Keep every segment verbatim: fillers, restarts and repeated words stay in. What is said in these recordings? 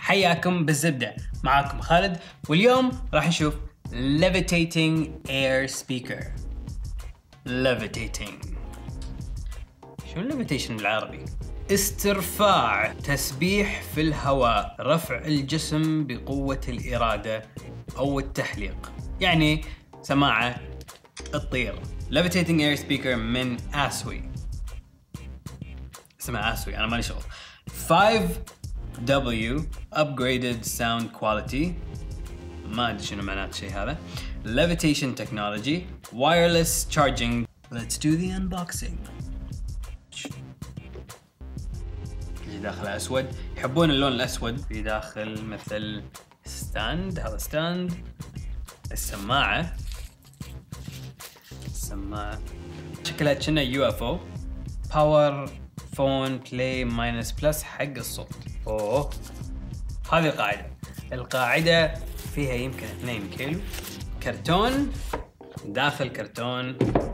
حياكم بالزبدة، معاكم خالد، واليوم راح نشوف levitating air speaker. levitating شو levitation بالعربي؟ استرفاع، تسبيح في الهواء، رفع الجسم بقوة الإرادة أو التحليق، يعني سماعة تطير. levitating air speaker من آسوي، اسمها آسوي، أنا مالي شغل. five W upgraded sound quality، ما أدري شنو معنات شيء هذا. levitation technology، wireless charging. Let's do the unboxing. في داخل أسود، يحبون اللون الأسود. في داخل مثل ستاند، هذا ستاند. السماعة السماعة شكلها كأنها يو إف أو. باور فون بلاي ماينس بلس حق الصوت. أوه، هذه القاعدة. القاعدة فيها يمكن اثنين كيلو كرتون، داخل كرتون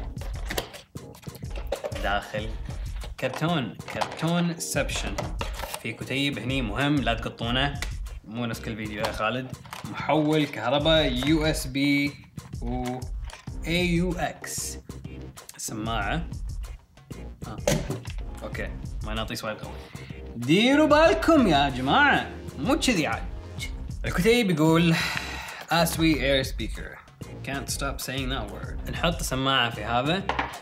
داخل كرتون كرتون سبشن. في كتيب هني مهم لا تقطونه، مو نفس كل فيديو يا خالد. محول كهرباء يو إس بي و إيه يو إكس. السماعة آه. اوكي، مغناطيس وايد قوي. ديروا بالكم يا جماعة، مو كذي عاد. الكتيب يقول آسوي air speaker. Can't stop saying that word. نحط السماعة في هذا.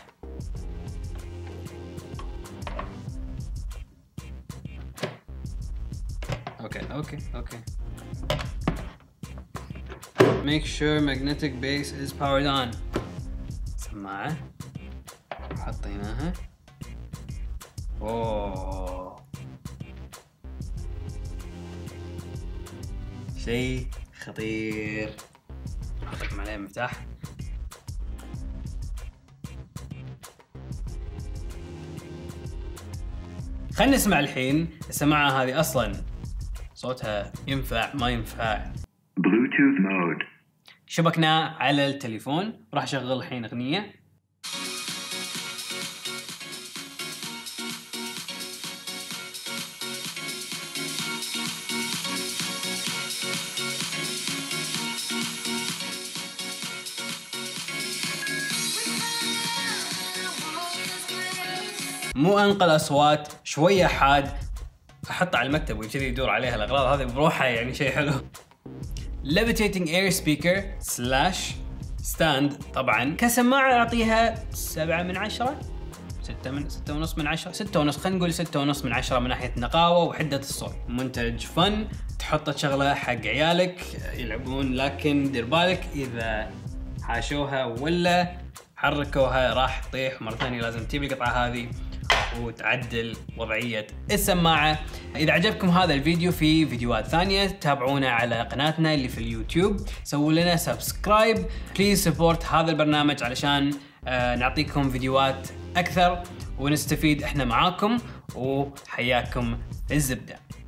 اوكي اوكي اوكي. Make sure magnetic base is powered on. سماعة حطيناها. اوه، شيء خطير. احط لكم عليه مفتاح. خلينا نسمع الحين السماعة هذه اصلا صوتها ينفع ما ينفع. Bluetooth mode. شبكناه على التليفون، راح اشغل الحين اغنية. مو انقل اصوات، شويه حاد. احطه على المكتب ويبتدي يدور عليها الاغراض هذه بروحها، يعني شيء حلو. levitating air speaker slash stand. طبعا كسماعه اعطيها سبعة من عشرة، ستة من ستة ونص من عشرة، ستة ونص. خلينا نقول ستة ونص من عشرة من ناحيه النقاوه وحده الصوت. منتج فن، تحطه شغله حق عيالك يلعبون، لكن دير بالك اذا حاشوها ولا حركوها راح تطيح مرة ثانية. لازم تجيب القطعة هذه وتعدل وضعية السماعة. إذا عجبكم هذا الفيديو، في فيديوهات ثانية تابعونا على قناتنا اللي في اليوتيوب، سووا لنا سبسكرايب. بليز سبورت هذا البرنامج علشان آه نعطيكم فيديوهات أكثر ونستفيد إحنا معاكم. وحياكم في الزبدة.